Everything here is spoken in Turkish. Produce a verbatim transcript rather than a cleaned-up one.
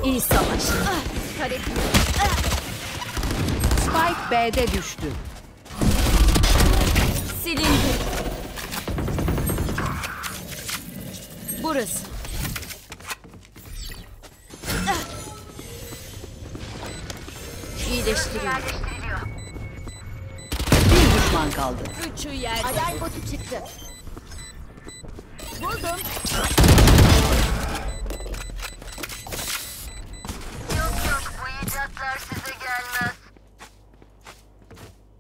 İyi savaş. Spike B'de düştü. Silindi. Burası. İyileştiriyor. Bir düşman kaldı. Üçü yerde. Alarm botu çıktı. Buldum.